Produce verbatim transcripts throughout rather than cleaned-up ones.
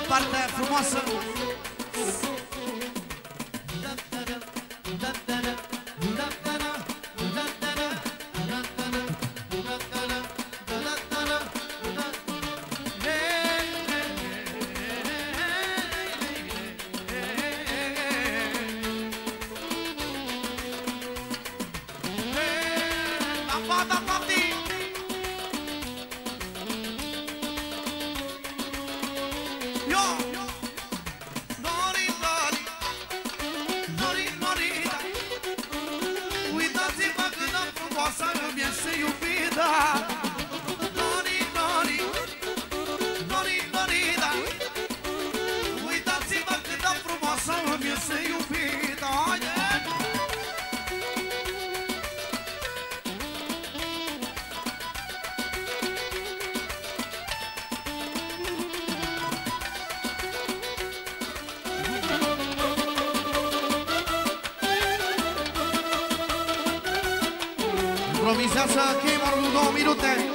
partea frumoasă. Improvisează Gamerul două minute.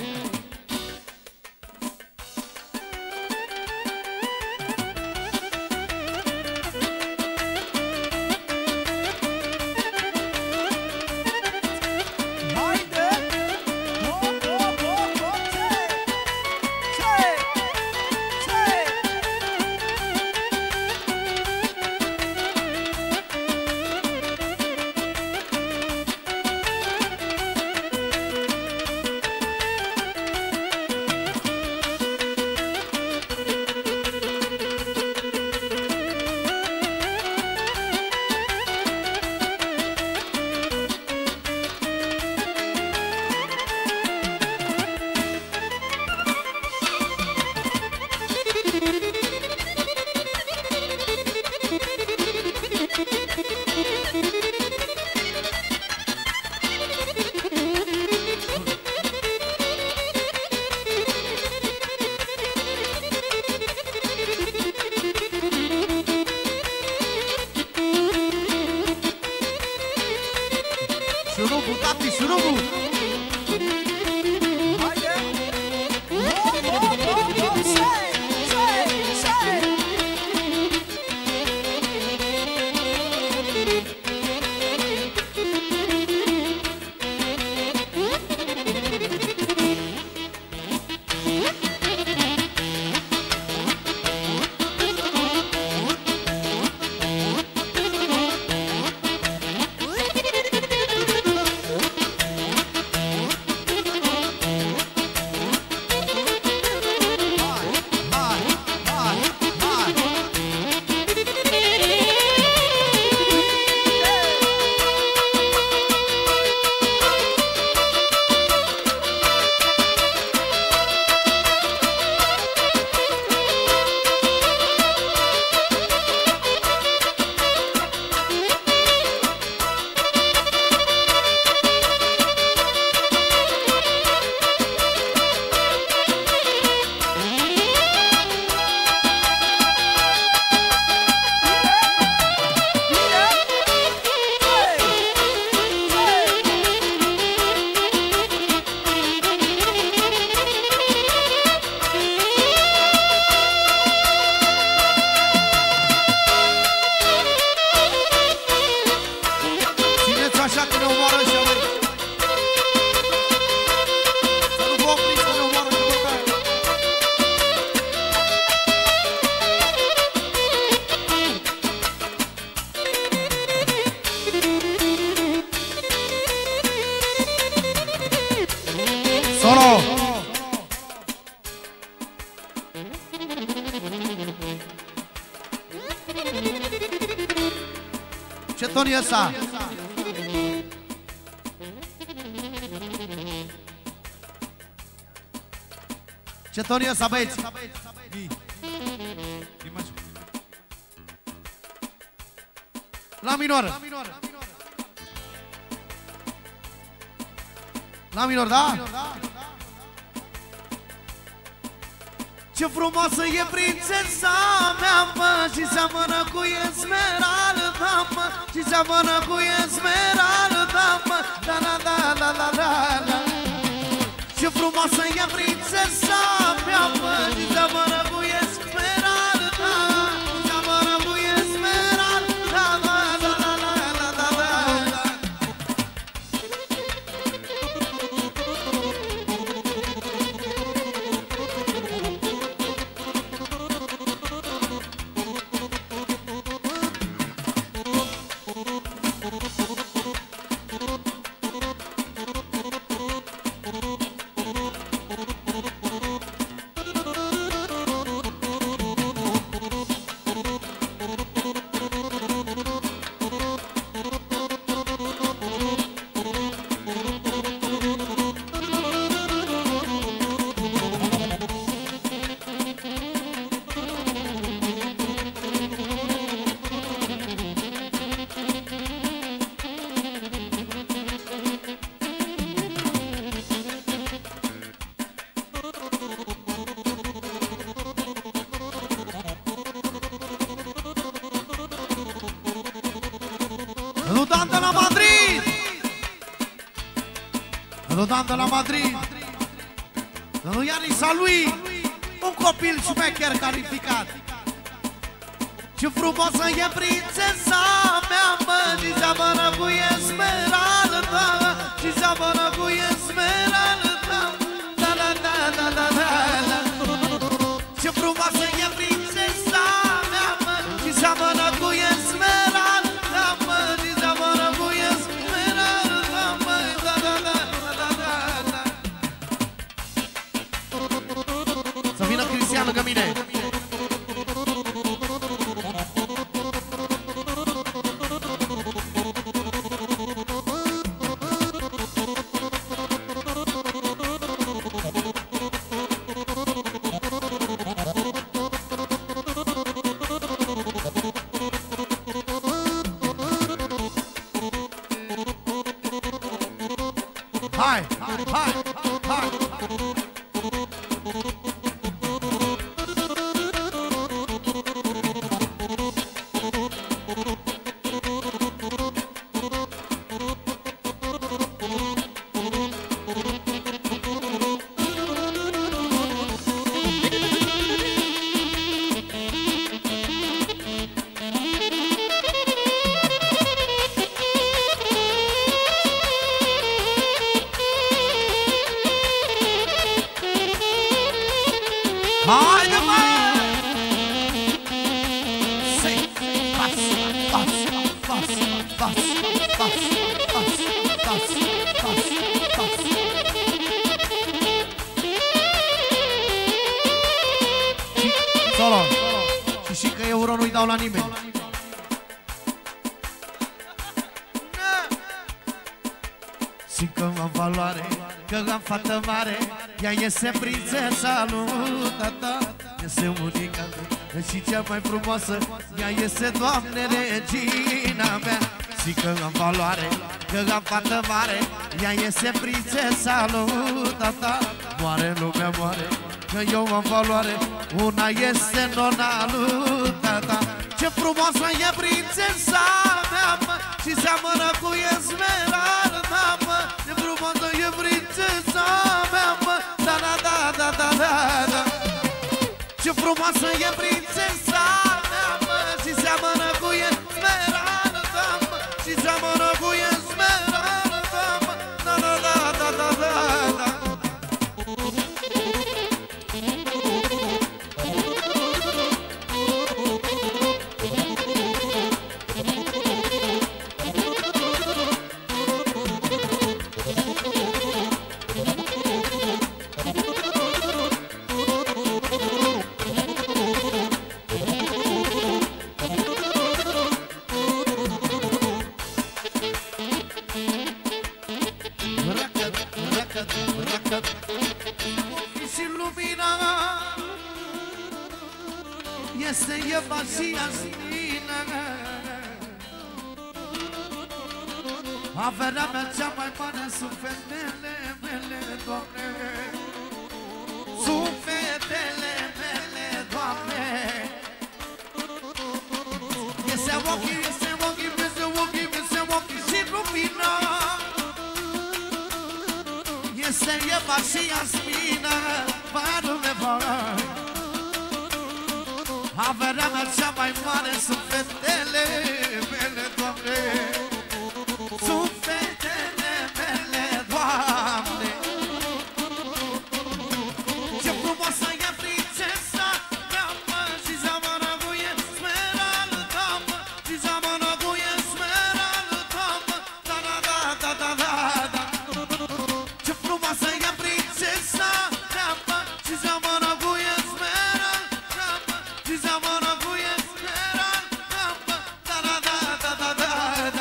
Șurubu, tati, șurubu! Haide! Hop, hop, hop, hop! Shake, shake, shake! Solo! Ce ton e ăsta? Ce ton e ăsta, băieți? La minor. La minor, da? Ce frumoasă e prințesa mea, mă, și seamănă cu Esmeralda, mă, și seamănă cu Esmeralda, mă, da, da, da, da, da, da, da. Ce frumoasă e prințesa mea, mă, și seamănă cu Esmeralda. Salutam de la Madrid! Salutam de la Madrid! Domnul Ianisa lui, un copil șmecher calificat. Ce frumoasă e prințesa mea, mă, și seamănă cu Esmeralda, și seamănă cu Esmeralda, da, da, da, da, da, da, da. Ce frumoasă e prințesa mea, mă, și seamănă cu Esmeralda, mă, și seamănă cu Esmeralda, mă, da, da, da, da, da, da. Să vină Cristian lângă mine. Hai, hai, hai, hai. Haide, mă! Sei, pas, pas, pas, pas, pas, pas, pas, pas, pas. Solo! Și și că euro nu-i dau la nimeni. Simt că am valoare, că am fată mare, ea este prințesa lui tata, este unica mea și cea mai frumoasă, ea este, Doamne, regina mea. Simt că am valoare, că am fată mare, ea este prințesa lui tata, moare lumea, moare, că eu am valoare, una este nona lui tata. Ce frumoasă e prințesa mea, mă, și seamănă cu Esmeralda, mă. Ce frumoasă e prințesa mea, mă, da, da, da, da, da, da, da. Ce frumoasă e prințesa mea, mă, și seamănă cu Esmeralda, mă, și seamănă cu Esmeralda, mă, da, da, da, da, da, da, da. Și lumina este Eva și Asmina, averea mea cea mai mare sunt fetele mele, Doamne. Sunt fetele mele, Doamne. Este ochii, este ochii, este ochii, este ochii și lumina este Eva și Asmina, parume vai. Averea mea cea mai mare sunt fetele mele, Doamne. Sunt fetele mele, Doamne. Ce frumoasă e prințesa mea, mă, și seamănă cu Esmeralda, mă, și seamănă cu Esmeralda, mă, da, da, da, da, da, da, da. Ce frumoasă e prințesa mea, mă, și seamănă cu Esmeralda, mă, și seamănă cu Esmeralda, mă, da, da, da, da, da, da, da.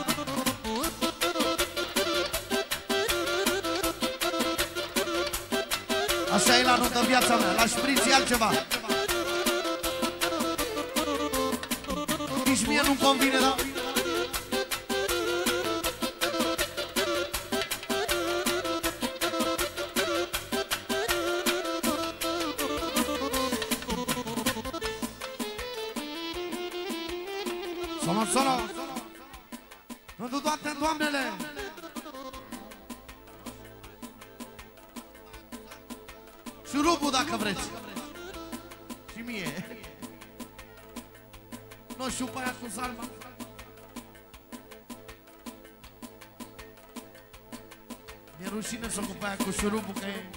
Așa e la notă viața mea, la șpriț e altceva. Nici mie nu-mi convine, da? Solo, solo. Pentru toate doamnele. Șurubul dacă vreți. Și mie. Nu știu pe aia cu salma. Mi-e rușine să ocup aia cu șurubul, că e...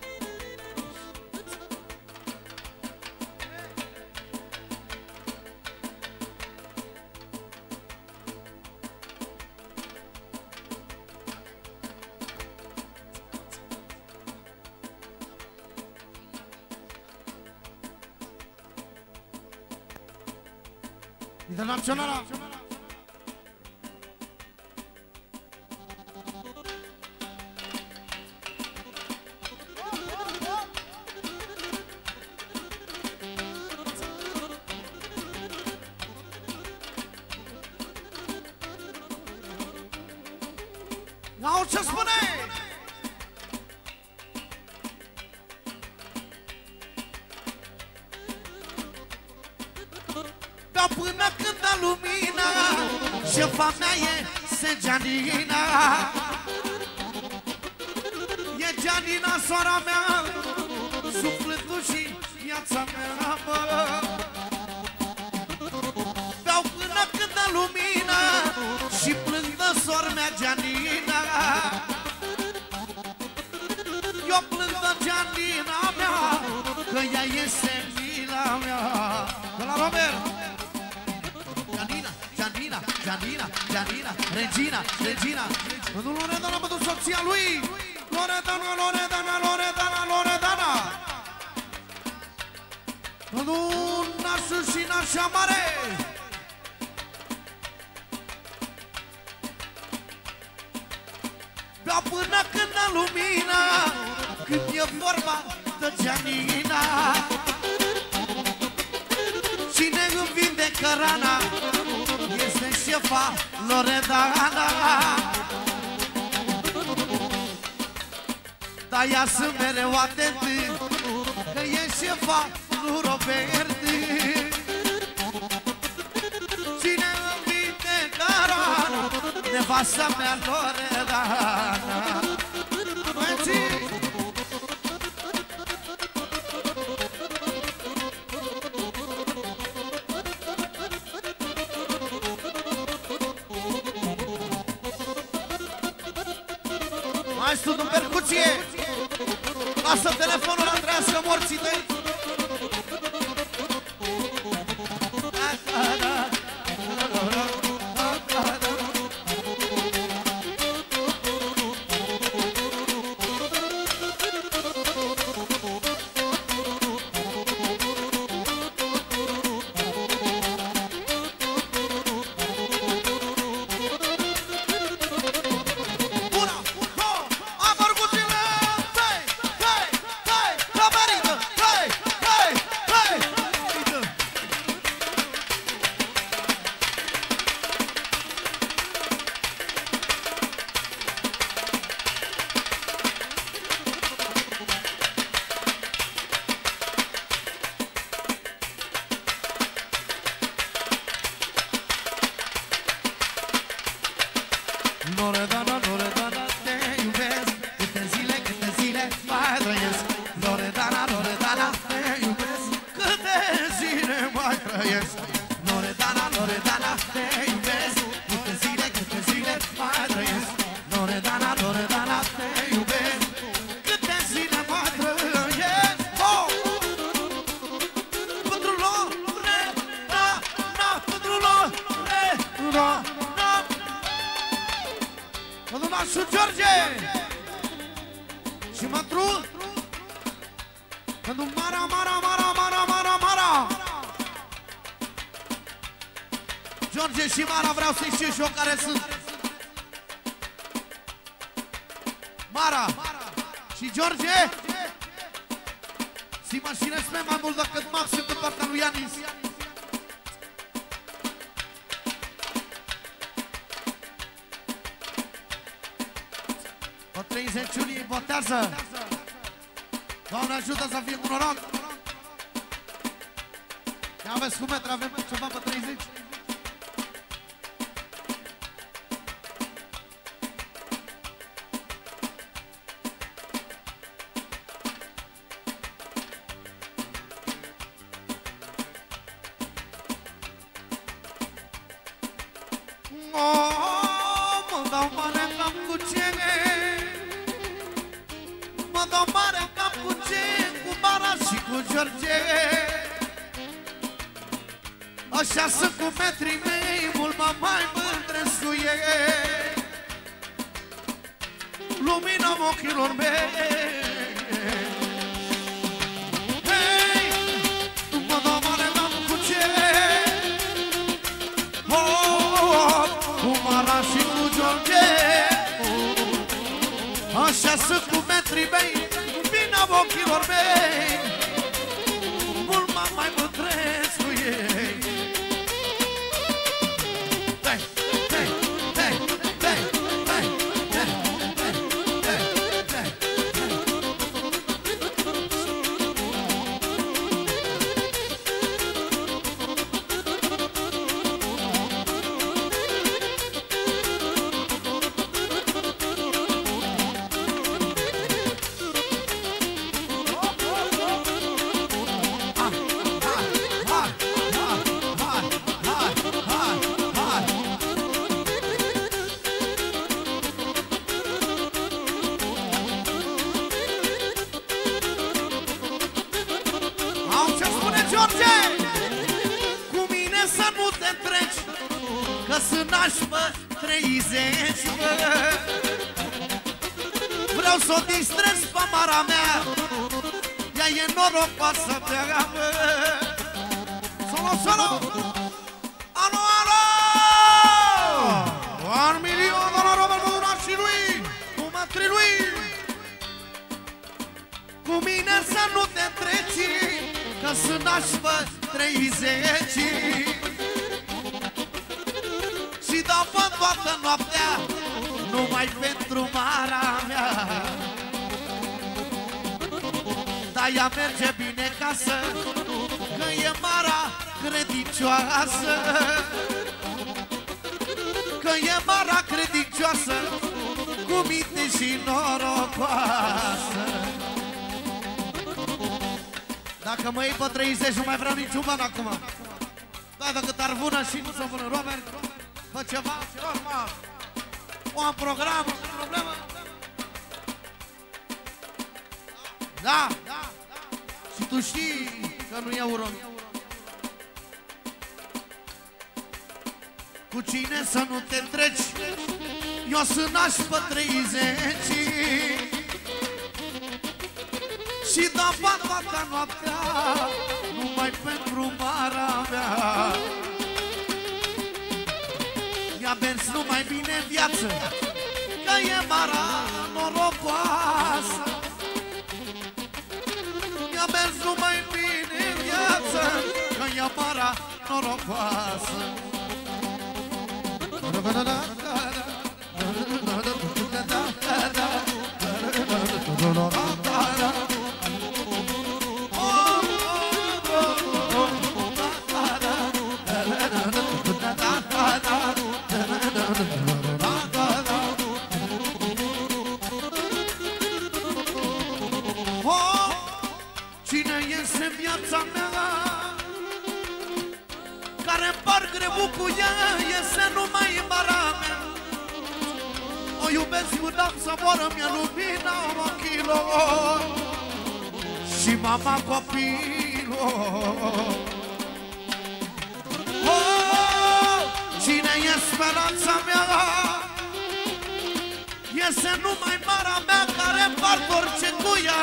Internaționala! N-au ce spune! Dar până când dă lumina, șefa mea e Gianina. E Gianina, sora mea, sufletul și viața mea, mă. Beau până când dă lumina și plâng de sora mea Gianina. Eu plâng de Gianina mea, că ea este mila mea. De la Robert! Gianina, Gianina, Gianina, Regina, Regina. Pentru Loredana, pentru soția lui. Loredana, Loredana, Loredana, Loredana. Pentru nașul și nașa mare. Beau până când dă lumina, când e vorba de Gianina. Cine îmi vindecă rana este șefa Loredana. Dar ea sunt mereu atent, că e șefa lui Robert. Cine îmi vindecă rana, nevasta mea Loredana. Băieții! Mai sunt în percuție. Lasă telefonul la trească morții tăi. Loredana, Loredana, te iubesc. Câte zile, câte zile mai trăiesc. Loredana, Loredana, te iubesc. Câte zile mai trăiesc. Loredana, Loredana, te iubesc. Câte zile, câte zile mai trăiesc. Loredana, Loredana, te iubesc. Câte zile mai trăiesc. Oh! Pentru Loredana, pentru Loredana. Pentru nașul George și Mătru. Pentru Mara, Mara, Mara, Mara, Mara, Mara. George și Mara, vreau să-i știu și eu care sunt. Mara și George. Si mă și respect mai mult decât Maxim pe partea lui Ianis. O treizeci iulie votează. Doamne ajută să fie cu noroc. Ia aveți cu metri, avem ceva pe treizeci. George. Așa sunt cu metrii mei, mult mă mai mândresc cu ei. Lumina ochilor mei. Hei, nu mă dau mare, n-am cu ce. Oh, cu Mara și cu George. Așa sunt cu metrii mei, lumina ochilor mei. Mult mă mai mândresc cu ei. Vreau să o distrez pe Mara mea, ea e norocoasă pe ea, mă. Solo, solo! Alo, alo! Un milion de noroc pentru și lui, cu matrii lui. Cu mine să nu te întreci, că sunt nașpă treizeci. Și dau pe toată noaptea, numai pentru Mara mea. Dar ea merge bine casă, că e Mara credincioasă. Că e Mara credincioasă, cu minte și norocoasă. Dacă mă iei pe treizeci, nu mai vreau niciun ban acum. Da, dacă te-ar vână și nu să vână, Robert, fă ceva, normal. O am program, problemă. Da, da, și tu știi că nu e euro. Cu cine să nu te treci? Eu sunt nașpă treizeci. Și dau bani toată noaptea, numai pentru Mara mea. I-a mers numai bine în viață, că e Mara norocoasă. I-a mers numai bine în viață, că e Mara norocoasă. Cu ea iese numai Mara mea. O iubesc până să moară, mi-a lumina ochilor și mama copilor. Oh, cine e speranța mea? Iese numai Mara mea, care împart orice cu ea.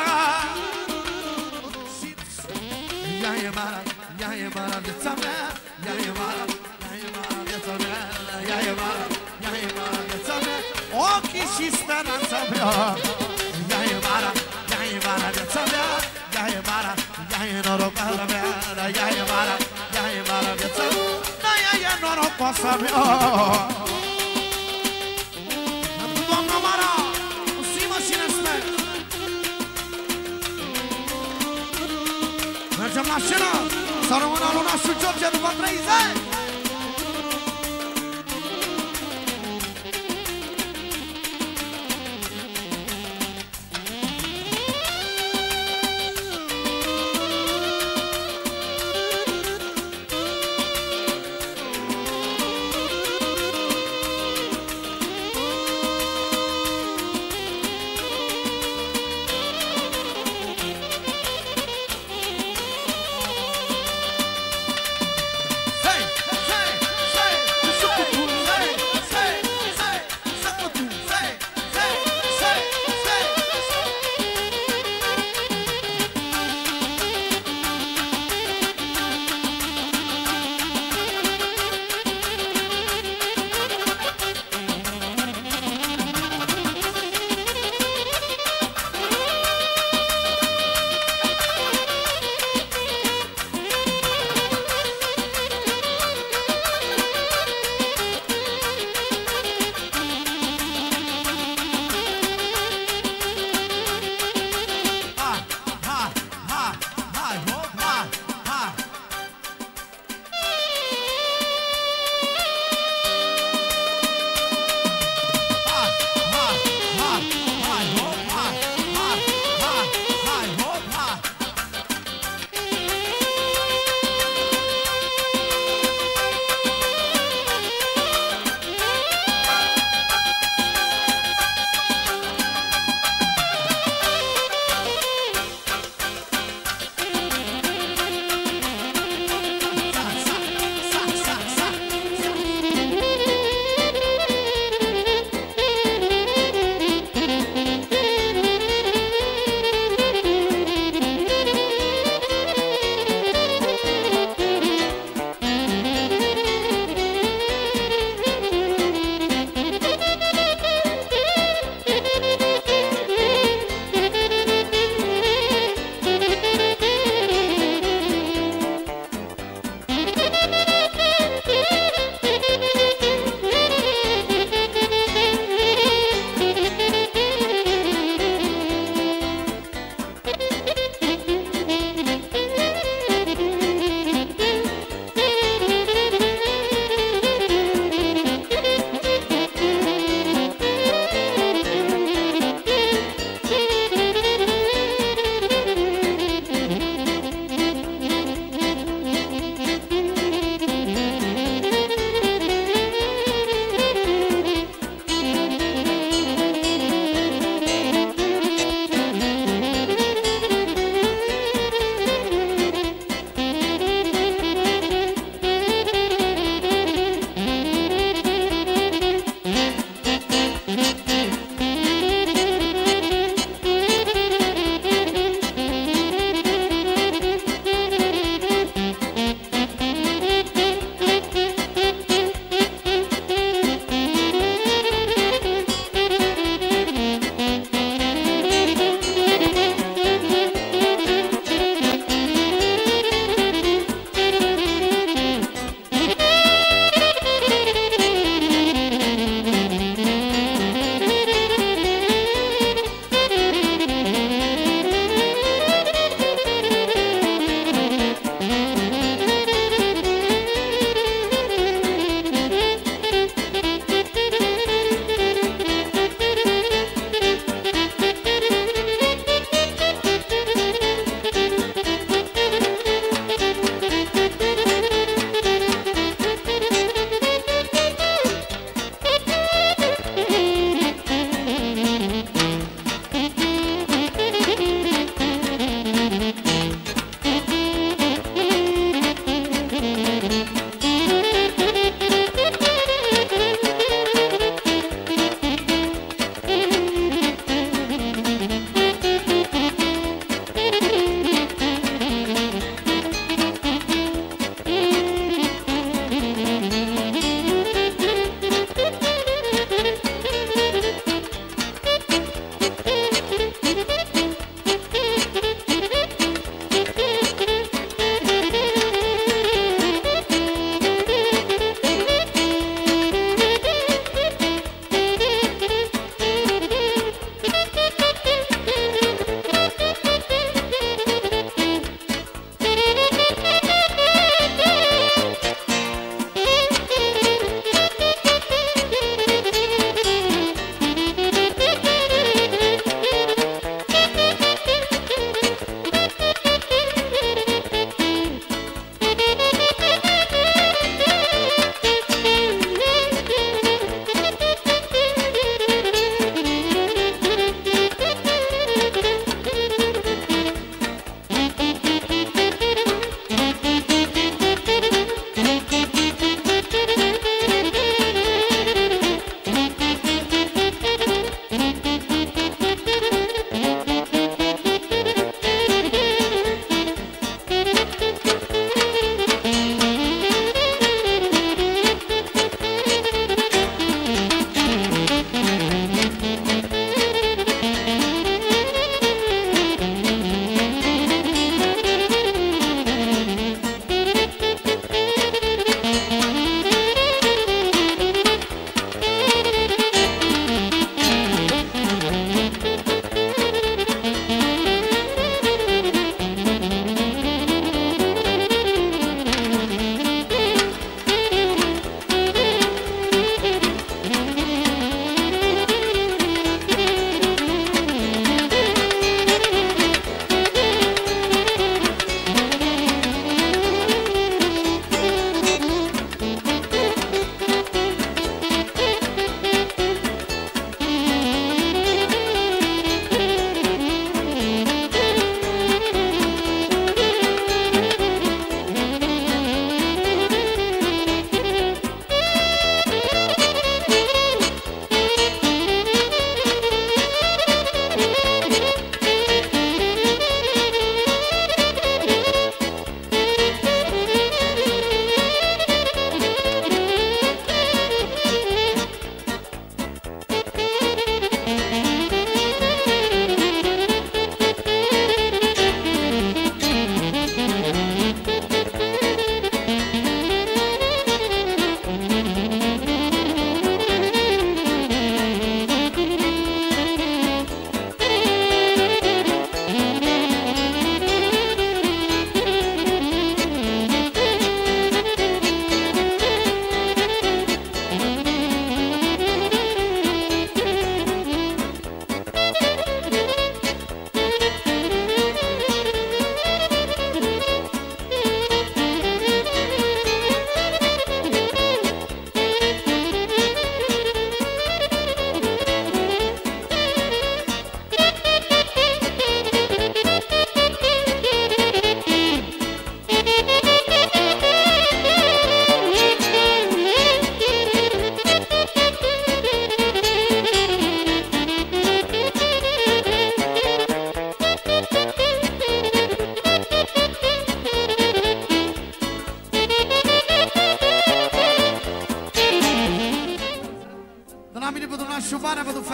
Și ea e Mara, ea e Mara, viața mea, ea e Mara. Ea e Mara, ea e Mara, viața mea, ochii și speranța mea. Ea e Mara, ea e Mara, viața mea, ea e Mara, ea e norocoasa mea. Ea e Mara, ea e Mara, viața mea, dar ea e norocoasa mea. Doamna Mara, o simă și respect. Mergem la scenă, să rămână Luna și George după treizeci.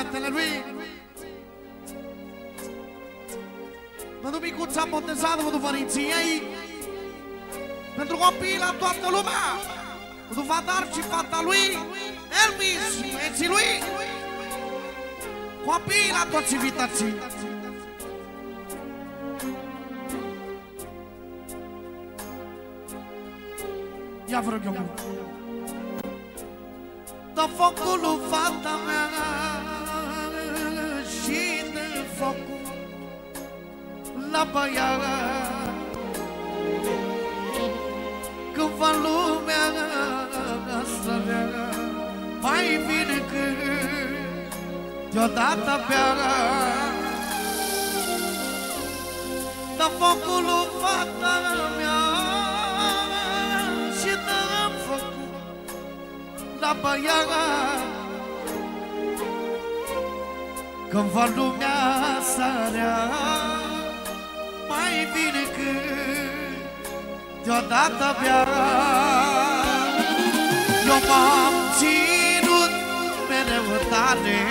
fetele lui. Pentru micuța botezată, pentru părinții ei, pentru copiii la toată lumea, pentru Vadar și fata lui, Elvis și băieții lui, copiii la toți invitații. Ia vă rog eu mult. Dă focul lui fata mea și dă focul la băiat, când va lumea să vrea mai bine cât deodată bea. Dă focul lui fata mea și dă focul la băiat, când va lumea sărea mai bine cât deodată bea. Eu m-am ținut mereu tare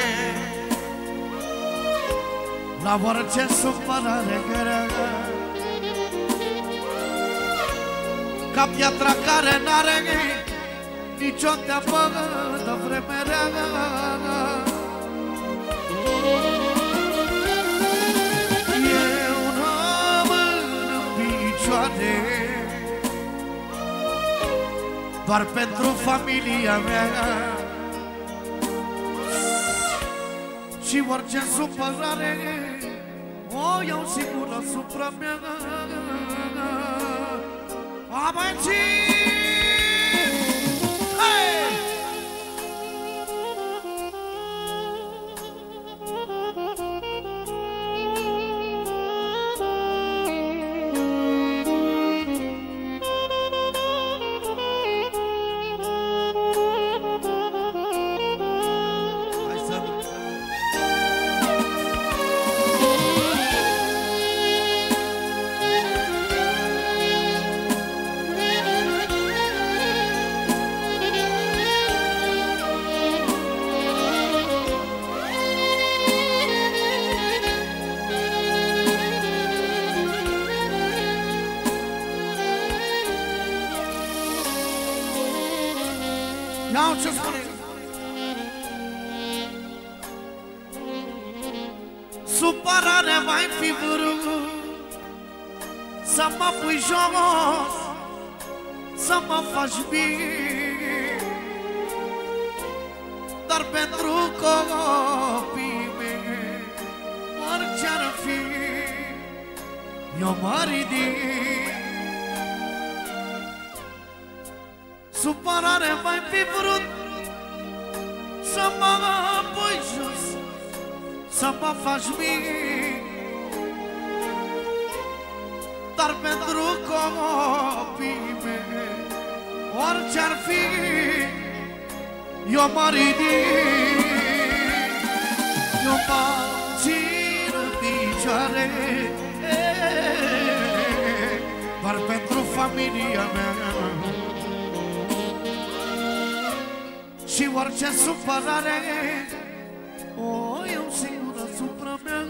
la orice supărare grea, ca piatra care n-are nici-o teapă de vreme rea. Eu rămân în picioare doar pentru familia mea, și orice supărare o iau sigur asupra mea. Abăiții! Iau ce spune. Supărare mai fi vrut să mă pui jos, să mă faci bine, dar pentru copii mei, orice-ar fi, eu mă ridic. Supărare mai fi vrut să mă pui jos, să mă faci bine, dar pentru copii mei, orice-ar fi, eu mă ridic. Eu mă țin în picioare doar pentru familia mea, și orice supărare o iau singur asupra mea.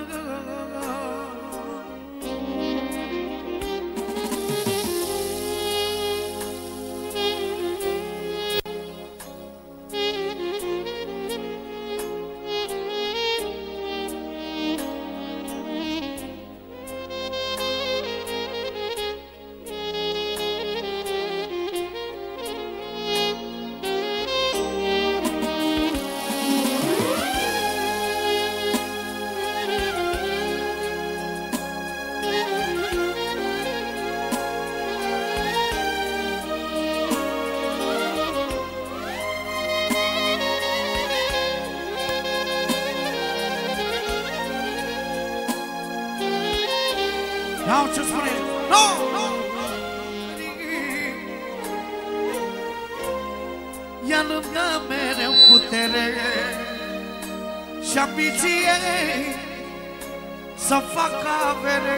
Iau ce spune. No! Ia lângă mereu putere și ambiție să facă avere.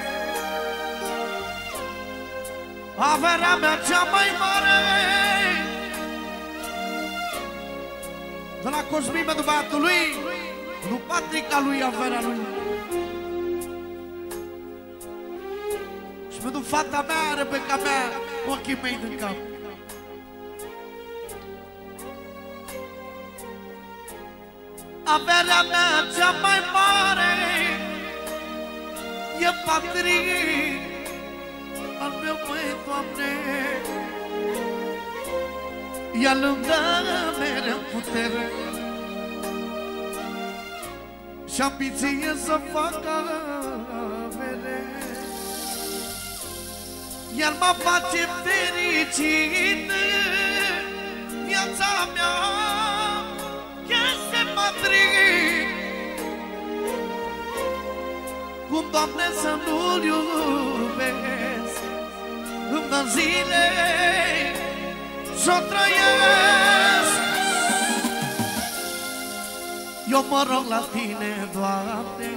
Averea mea cea mai mare, de la Cosmin pentru băiatul lui Nu patrica lui, averea lui. Și pentru fata mea, Rebecca mea, ochii mei din cap. Averea mea cea mai mare e Patrick al meu, măi, Doamne. Ea îmi dă mereu putere și ambiție să facă avere. El mă face fericit, viața mea este Patrick. Cum, Doamne, să nu-l iubesc, îmi dă zile să trăiesc. Eu mă rog la Tine, Doamne,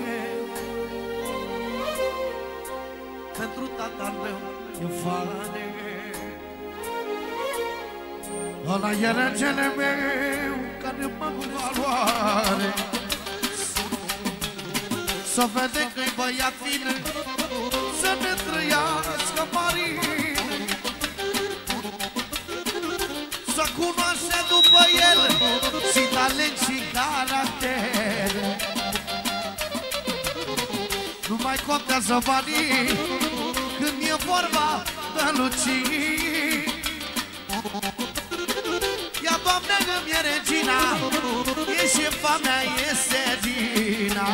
pentru tatăl meu Iofane. Ăla e regele meu care mă cu valoare. Să vede că-i băiat bine, să ne trăiască marine. Să cunoaște după el și talent și caracter. Nu mai contează banii când e vorba de lucii. Ia, Doamne, că-mi e regina, e șefa mea, e Sergina.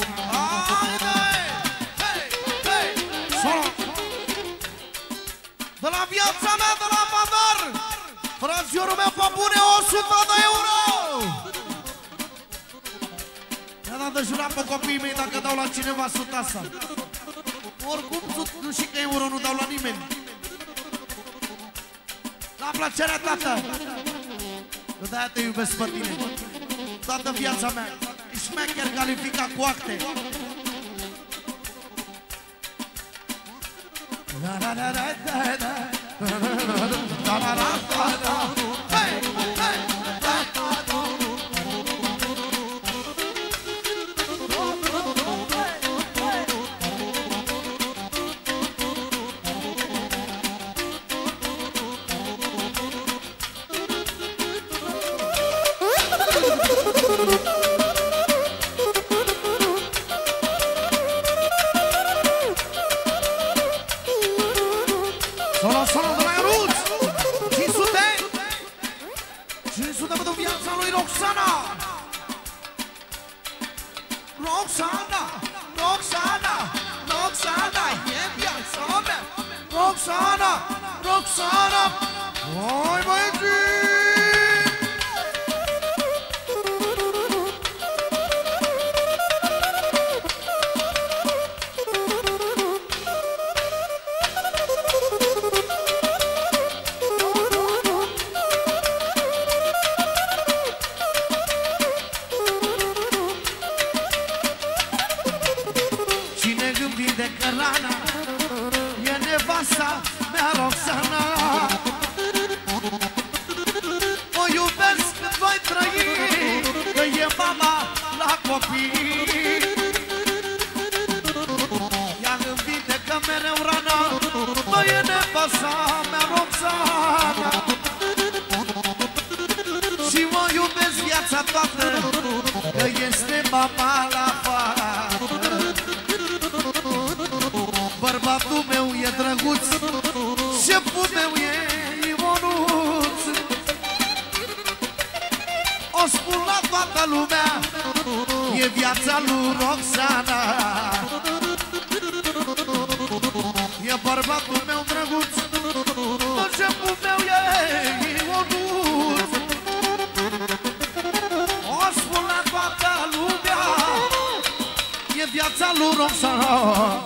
De la viața mea, de la Amador, frațiorul meu, pe bune, o sută de euro. Mi-a dat de jurat pe copiii mei dacă dau la cineva suta asta. Oricum, nu și că euro nu dau la nimeni. La plăcerea, tată. De-aia te iubesc pe tine. Toată viața mea. Șmecher calificat cu acte. Hey, hey, Roxana, Roxana, oi băieții! Cine gândi de cărana e nevasta mea Roxana. O iubesc cât voi trăi, că e mama la copii. Ea îmi vindecă mereu rana, că e nevasta mea Roxana. Și mă iubesc viața toată, că este mama la fată. Bărbatul meu e drăguț, șeful meu e Ionuț. O spun la toată lumea, e viața lui Roxana. E bărbatul meu drăguț, șeful meu e Ionuț. O spun la toată lumea, e viața lui Roxana.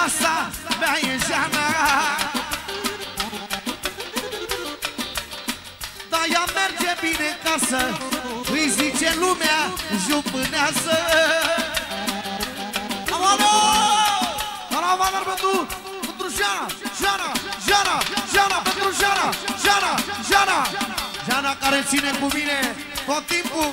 nevasta mea e Jana. Dar ea merge bine în casă, îi zice lumea jupâneasă. Aoleo! Caravană pentru, pentru Jana, Jana, Jana, Jana, pentru Jana, Jana, Jana. Jana care ține cu mine tot timpul.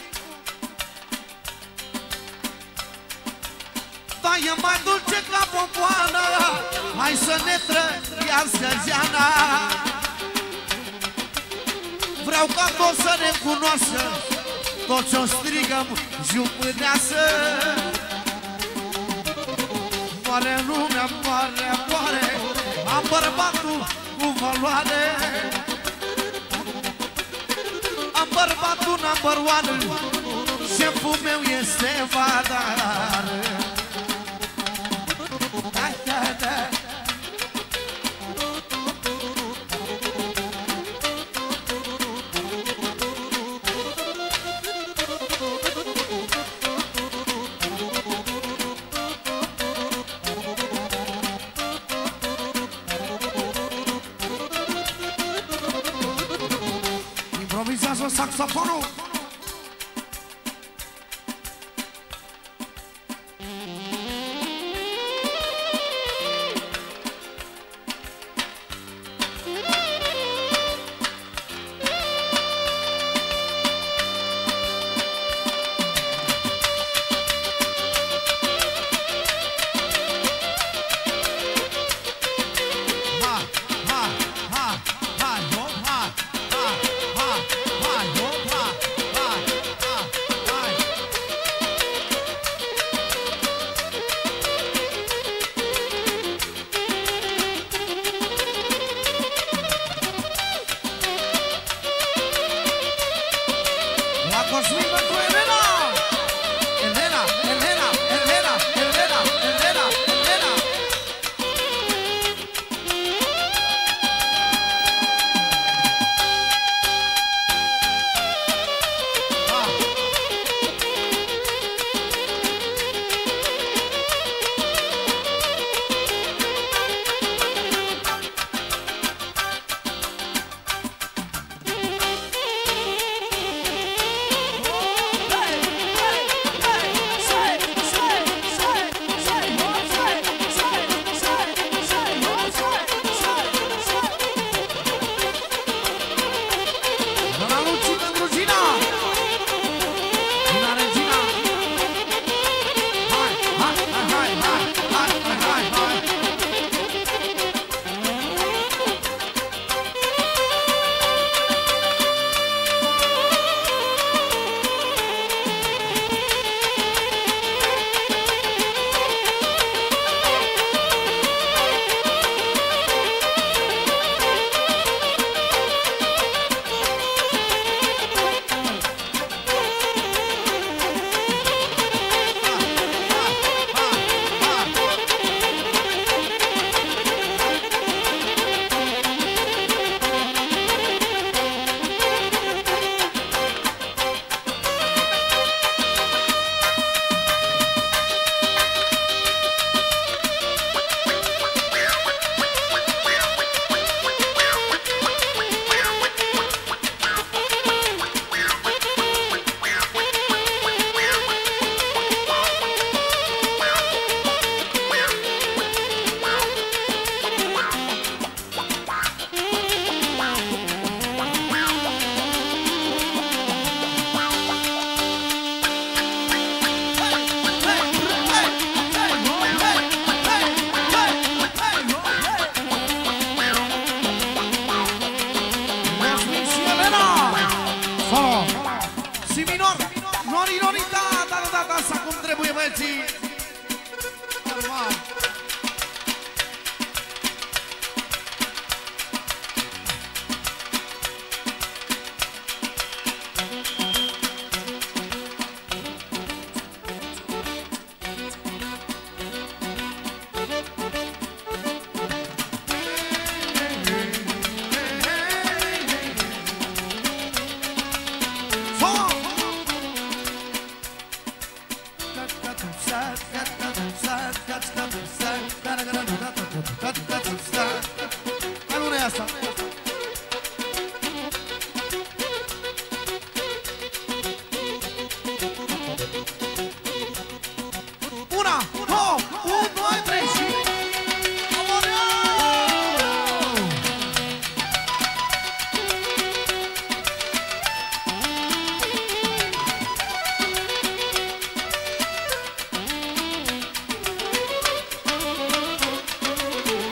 Dar e mai dulce ca pompoana, hai să ne trăiască Jana. Vreau ca toți să ne cunoască, toți ce-o strigăm jupâneasă. Moare lumea, moare, moare, am bărbatul cu valoare. Am bărbatul number one, șeful meu este Vadar. Da, da, da. Improvizează saxofonul.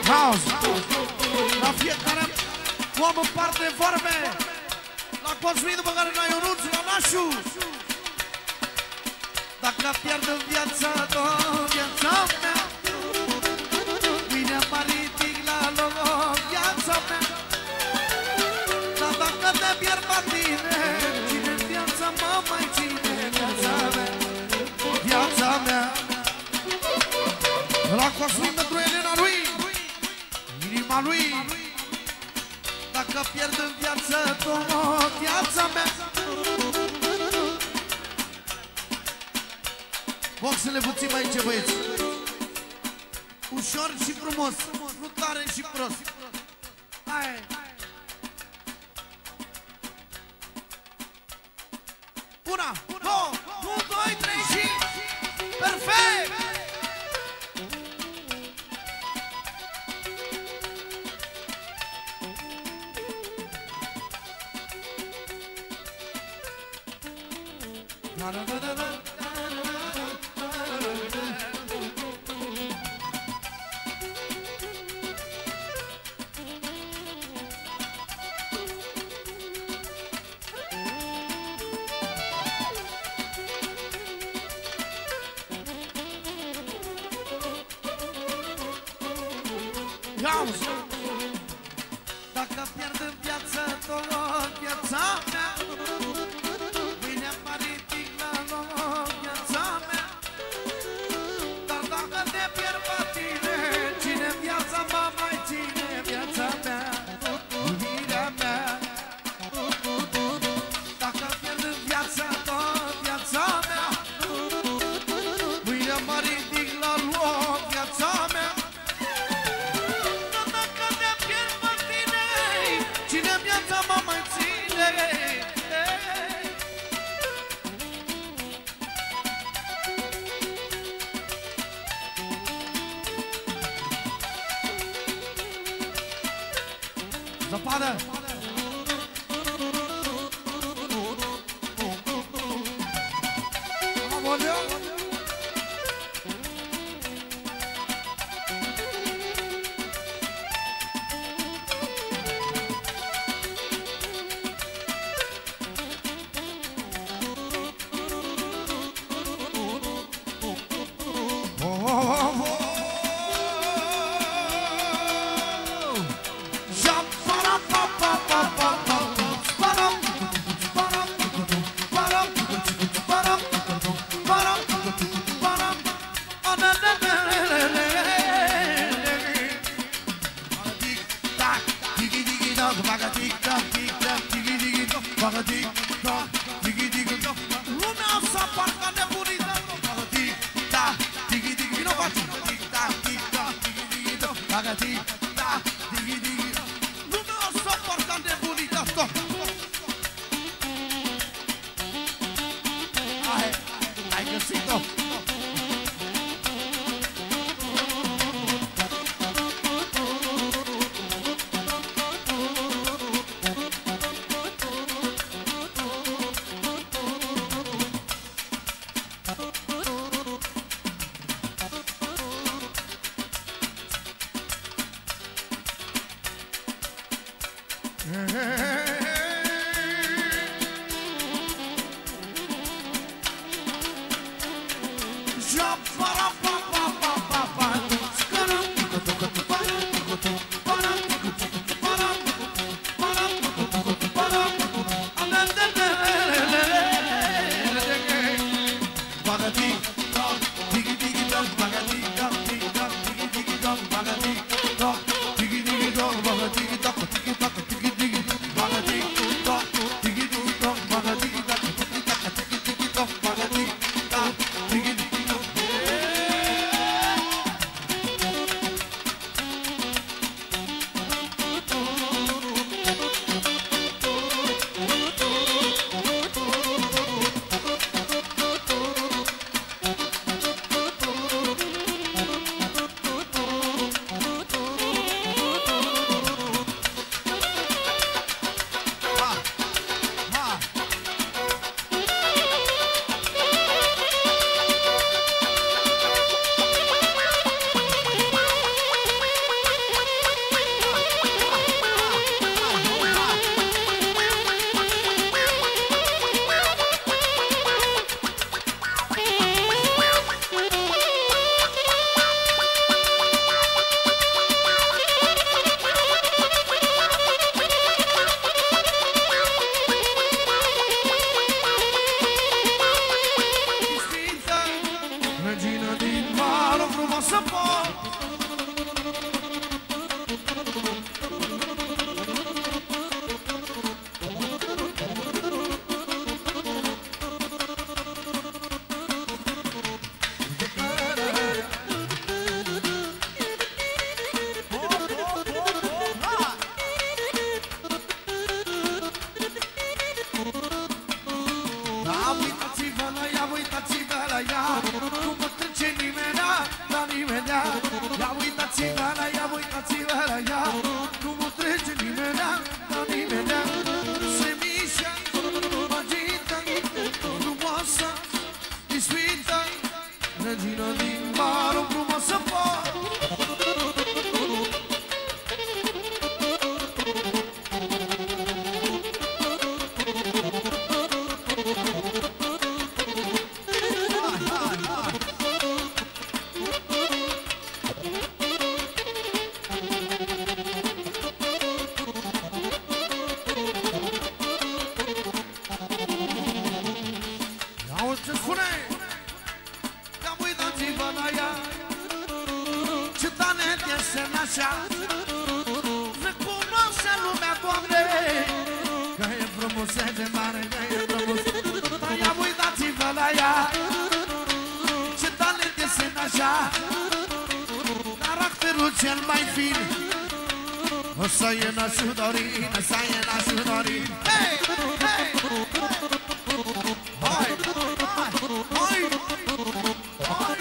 House. La fiecare om în parte vorbe. La Cosmin, după care la Ionuț, la Nașu. Dacă pierd în viața ta, viața mea, mâine mă ridic la loc, viața mea. Dar dacă te pierd pe tine, cine viața mă mai ține, viața mea, viața mea. La Cosmin pentru Elena lui, inima lui. Dacă pierd în viață tot viața mea. Boxele puțin mai aici, băieți. Ușor și frumos, nu tare și prost. Hai. Una, două, unu, doi, trei și... Perfect! Da, da, da, da, da. Dacă pierd în viață tot viața mea, mâine mă ridic la loc, viața mea. Dar dacă te pierd pe tine, cine viața mă mai ține, viața mea, iubirea mea. Dacă pierd în viață tot viața mea, mâine mă ridic la loc, viața mea. Cine viața mă mai ține. Zăpadă! desen așa recunoaște lumea, Doamne, că e frumusețe mare, că e frumos. Dar ia uitați-vă la ea, ce talent desen așa, caracterul cel mai fin. O să e nașul Dorin, o să e nașul Dorin. Hei, hei, hai, hai, hai, hai.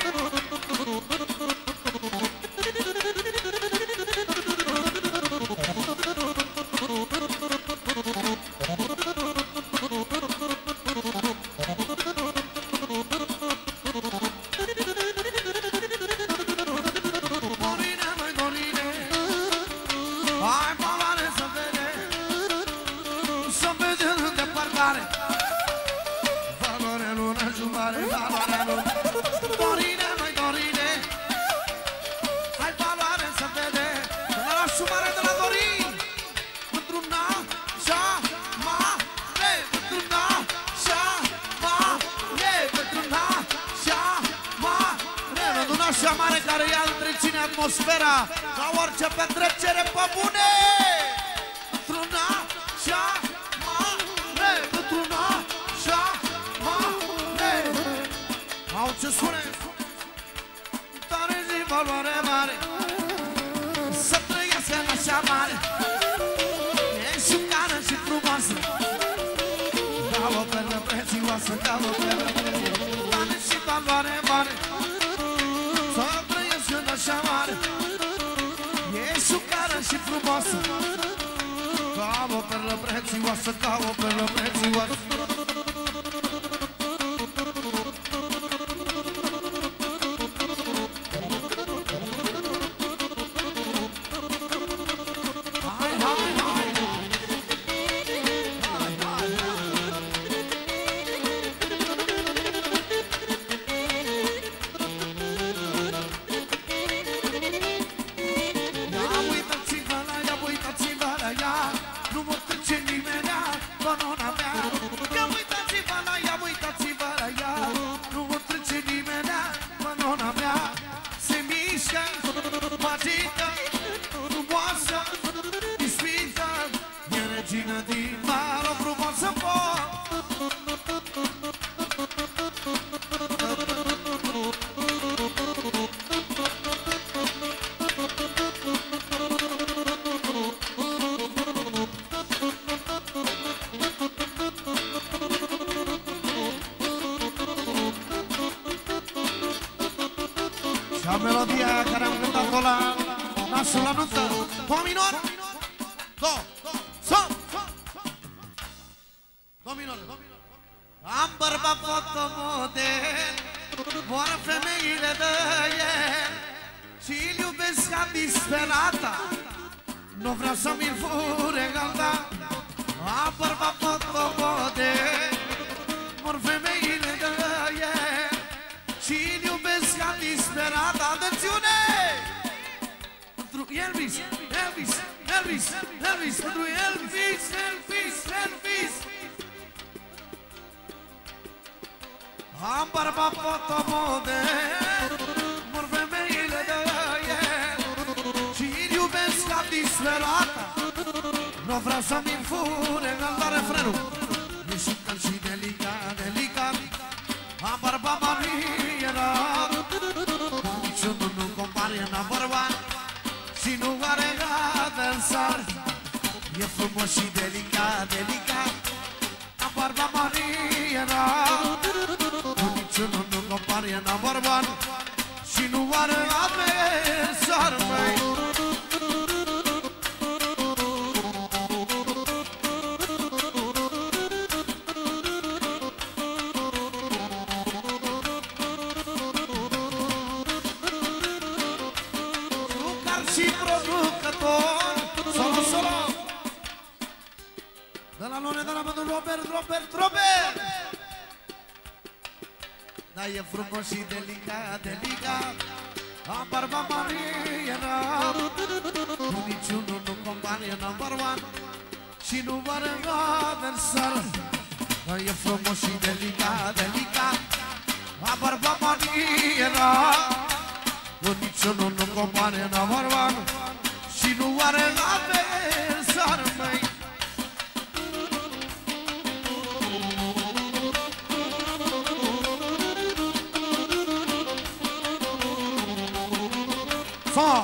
Atmosfera ca orice petrecere pe bune. Într-una și-a mare, într-una și-a mare. Au ce spune? Tare zi valoare mare, să trăiesc în așa mare. E șucară și frumoasă, ca o perlă prețioasă, ca o perlă prețioasă. Tare și valoare mare, să trăiesc în așa mare. E șucară și frumoasă, ca o perlă prețioasă, ca o perlă prețioasă. La melodia care am cântat-o la nasul la nuntă. Do minor, do, so, do minor. Am bărbat fotomodel, moară femeile de el și-l iubesc ca disperata, nu vreau să-mi fure galda. Am bărbat fotomodel, mor femeile de el și-l iubesc ca disperata. Atențiune! Pentru Elvis, Elvis, Elvis, Elvis, pentru Elvis, Elvis, Elvis. Am bărbat fotomodel, mor femeile de el și-l iubesc ca disperata, nu vreau să-mi fure la refrenul. E șucar și delicat, delicat, am bărbat maniera, niciunul nu compare la bărbat și nu are adversar. E frumos și delicat, delicat, am bărbat maniera, niciunul nu compare la bărbat și nu are adversar. Și producător, solo, solo. De la Lone, de la pentru Robert, Robert, Robert. Da, e frumos și delicat, delicat, am barba mariera, niciunul nu compare number one și nu are adversar. Da, e frumos și delicat, delicat, am barba mariera, niciunul nu compare number one și nu are adversar, măi. Fa!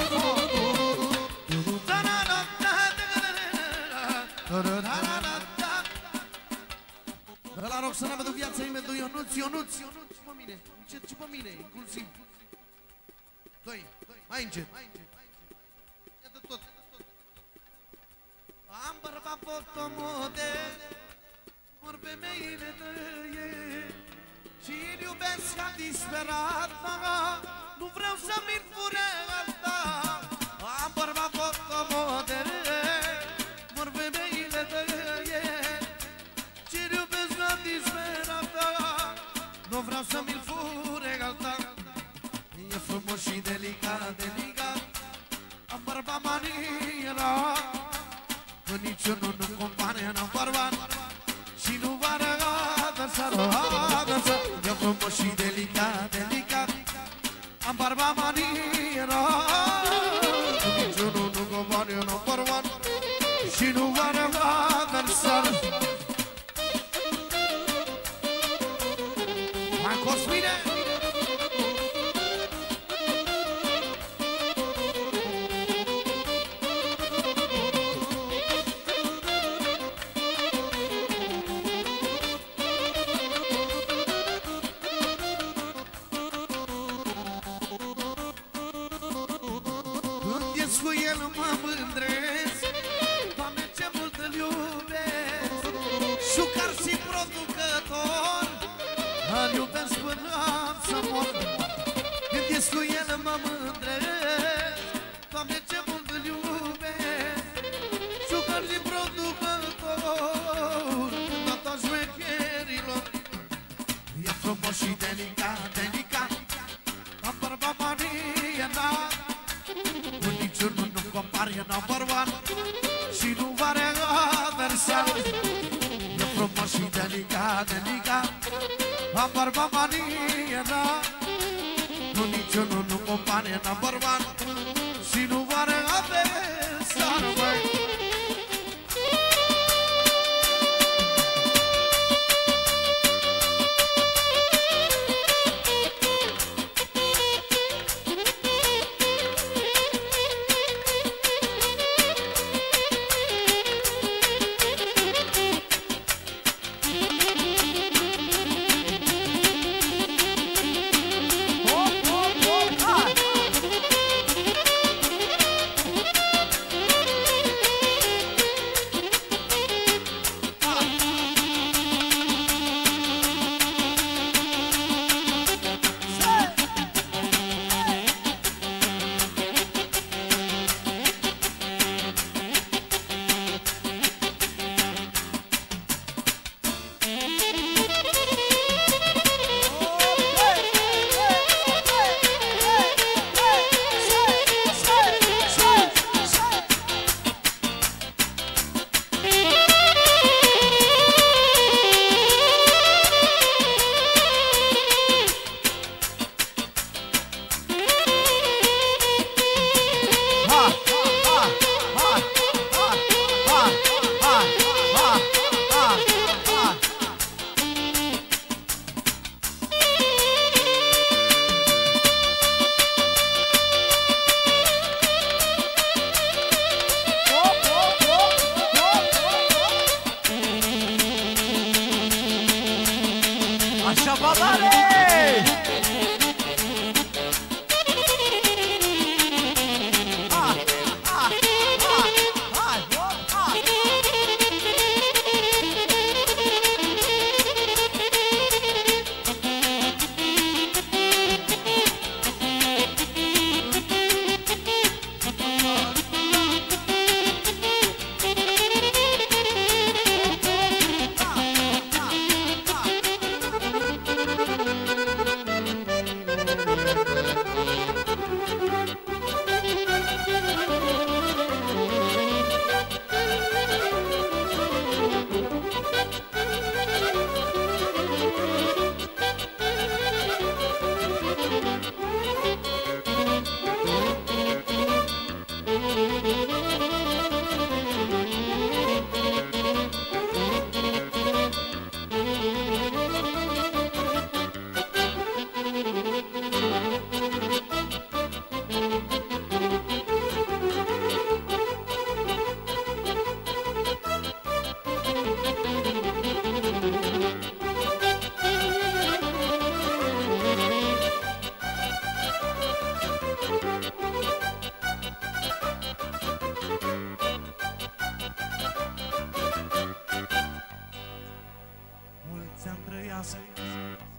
Ăla Roxana pentru viața ei, pentru Ionuț, Ionuț, Ionuț, și pe mine, încet și pe mine, inclusiv. Doi, mai încet. Iată tot. Am bărbat fotomodel, mor femeile tăie și-l iubesc ca disperat, nu vreau să-mi fure asta. Am bărbat fotomodel, mor femeile tăie și-l iubesc ca disperat, nu vreau să-mi fure alta. E frumos și delicat, delicat, am bărbat maniera, că niciunul nu compare number one și nu va răgada să răgada să. E frumos și delicat, delicat, am bărbat maniera, că niciunul nu compare number one și nu va răgada să. Mai Cosmine! Cu el mă mândresc, Doamne, ce mult îl iubesc. Șucar și producător, îl iubesc până am să mor. Când ies cu el mă mândresc, Doamne, ce mult îl iubesc. Șucar și producător, când a toți șmecherilor. E frumos și delicat, delicat, am bărbat mania, niciunul nu compare number one și nu va adversar. E frumos și delicat, delicat, am bărbat mania, nu niciunul nu compare number one și nu va adversar, măi.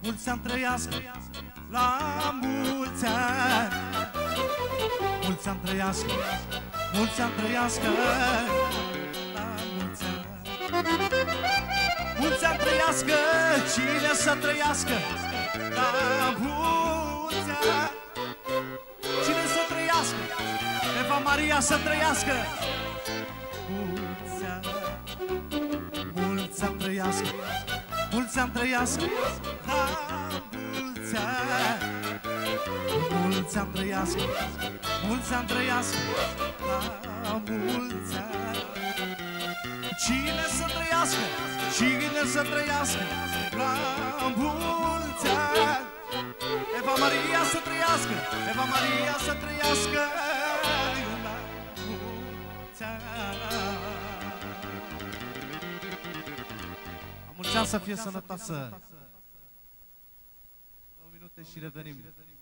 mulți ani trăiască, la mulți ani. Mulți ani trăiască, mulți ani trăiască, la mulți ani. Mulți ani trăiască, cine să trăiască, la mulți ani. Cine să trăiască, Eva Maria să trăiască. Mulți ani, mulți ani trăiască, mulți ani trăiască, la mulți ani. Mulți ani trăiască, mulți ani trăiască, la mulți ani. Cine să trăiască, cine să trăiască, la mulți ani. Eva Maria să trăiască, Eva Maria să trăiască, la mulți ani. La mulți ani să fie sănătoasă. Două minute și revenim.